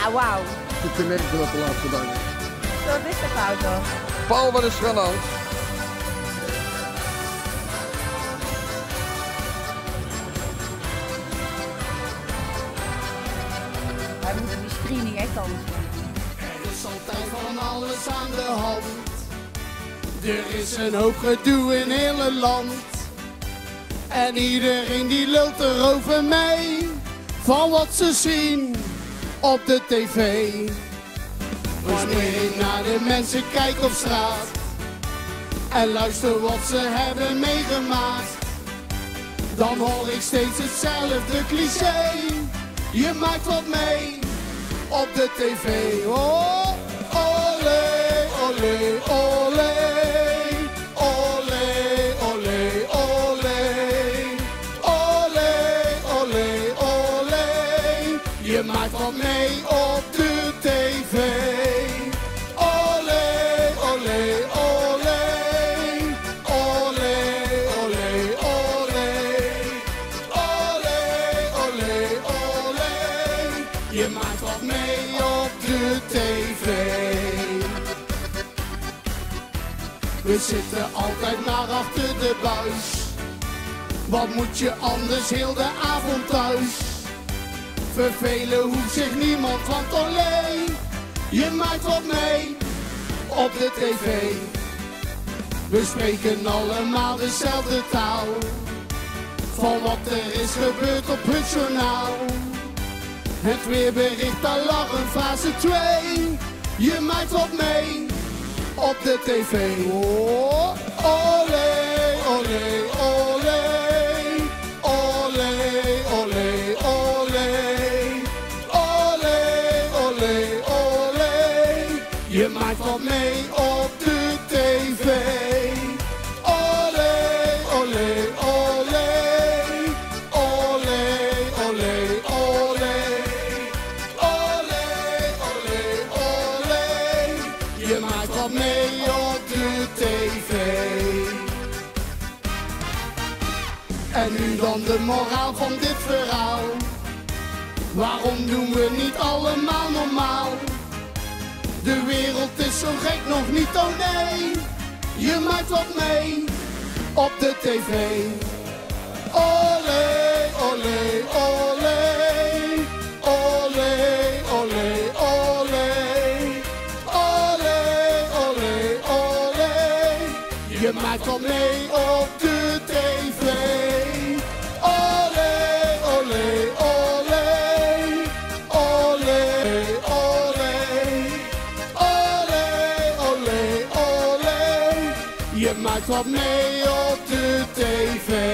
Ja, wauw. Ik te merken dat de laatste dag is. Wat is er fout dan? Paul, wat is er aan de hand? Wij moeten die screening echt anders doen. Er is altijd van alles aan de hand. Er is een hoop gedoe in heel het land. En iedereen die lult erover mee. Van wat ze zien op de tv. Wanneer ik naar de mensen kijk op straat. En luister wat ze hebben meegemaakt. Dan hoor ik steeds hetzelfde cliché. Je maakt wat mee op de tv. Oh, olé, olé, olé. Olé, olé, olé. Olé, olé, olé. Je maakt wat mee op de tv. Olé, olé, olé. Olé, olé, olé. Olé, olé, olé. Je maakt wat mee op de tv. We zitten altijd maar achter de buis. Wat moet je anders heel de avond thuis? Vervelen hoeft zich niemand, want alleen je maakt wat mee op de tv. We spreken allemaal dezelfde taal. Van wat er is gebeurd op het journaal. Het weerbericht alarm fase 2. Je maakt wat mee op de tv. Oh, olé, olé, olé. Olé, olé, olé. Olé, olé, olé. Je maakt wat mee op de tv. Olé, olé, olé. Olé, olé, olé. Olé, olé, olé. Je maakt wat mee op de tv. En nu dan de moraal van dit verhaal. Waarom doen we niet allemaal normaal? De wereld is zo gek nog niet, oh nee. Je maakt wat mee op de tv. Olé, olé, olé. Olé, olé, olé. Olé, olé, olé. Je maakt wat mee op de tv. Olé, olé, olé. Olé, olé. Olé, olé, olé. Je maakt wat mee op de tv.